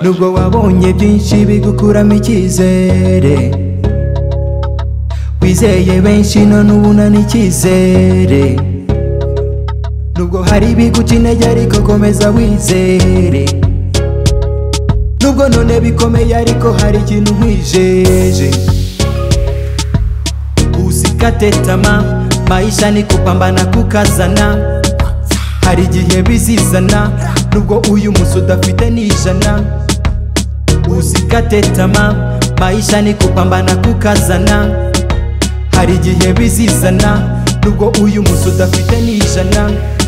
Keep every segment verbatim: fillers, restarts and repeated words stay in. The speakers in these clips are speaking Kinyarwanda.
nubwo wabonye byinshi bigukuramo icyizere, wizeye benshi none ubona n'icyizere, nubwo hari ibiguca intege ariko komeza wizere, nubwo none bikomeye ariko hari ikintu nkwijeje. Usikate tamaa, maisha ni kupambana kukazana, hari igihe bizizana nubwo uyu munsi udafite n'ijana. Usikate tamaa, maisha ni kupambana kukazana, hari igihe bizizana nubwo uyu munsi udafite n'ijana.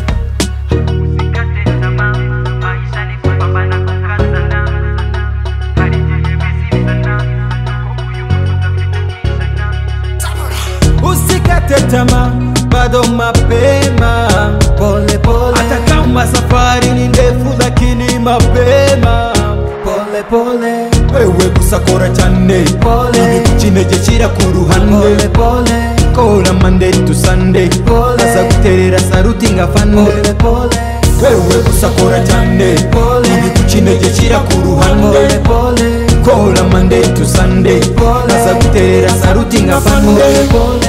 Usikate tamaa, bado mapema, pole pole, hata kama safari ni ndefu lakini mapema, pole pole, wewe gusa kora cyane, pole, ibikucinege kira ku ruhande, pole pole, kora Monday to Sunday, pole, aza guterera saruti ngafande, pole pole, wewe gusa kora cyane, pole, ibikucinege kira ku ruhande, pole, kora Monday to Sunday, pole, aza guterera saruti ngafande, pole pole.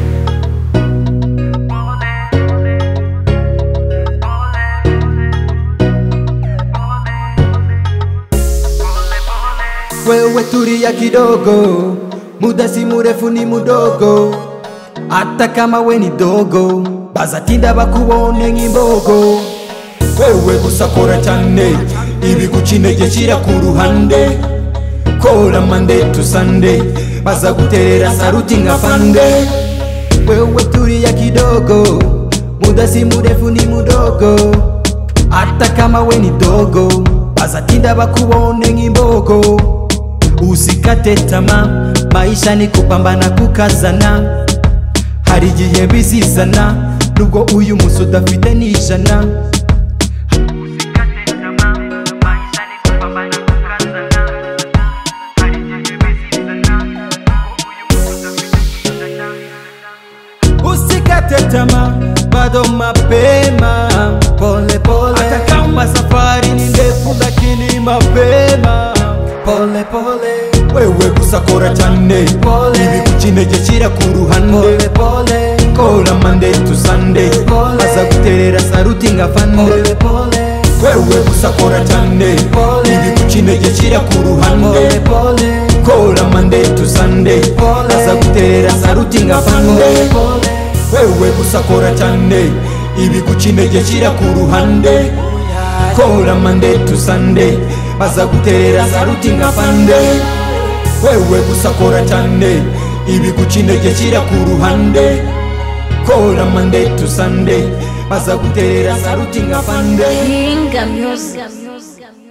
Wewe tulia kidogo, muda si mrefu ni mudogo, hata kama we ni dogo bazatinda bakubone nk'imbogo. Wewe gusa kora cyane, ibiguca intege kira ku ruhande, kora Monday to Sunday, bazaguterera saruti ngafande. Wewe tulia kidogo, muda si mrefu ni mudogo, hata kama we ni dogo bazatinda bakubone nk'imbogo. Usikate tamaa, maisha ni kupambana kukazana, hari igihe bizizana nubwo uyu munsi udafite n'ijana. Usikate tamaa, maisha ni kupambana kukazana, hari igihe bizizana nubwo uyu munsi udafite n'ijana. Usikate tamaa, bado mapema, pole pole, hata kama safari ni ndefu lakini mapema, pole pole, wewe gusa kora cyane, pole, ibiguca intege kira ku ruhande, pole pole, kora Monday to Sunday, pole, aza guterera saruti ngafande, pole pole, wewe gusa kora cyane, pole, ibiguca intege kira ku ruhande, pole pole, kora Monday to Sunday, pole, aza guterera saruti ngafande, pole, wewe gusa kora cyane, ibiguca intege kira ku ruhande, kora Monday to Sunday, baza guterera saruti ngafande. Wewe gusa kora cyane, ibiguca intege kira ku ruhande, kora Monday to Sunday, baza guterera saruti ngafande. Hinga music.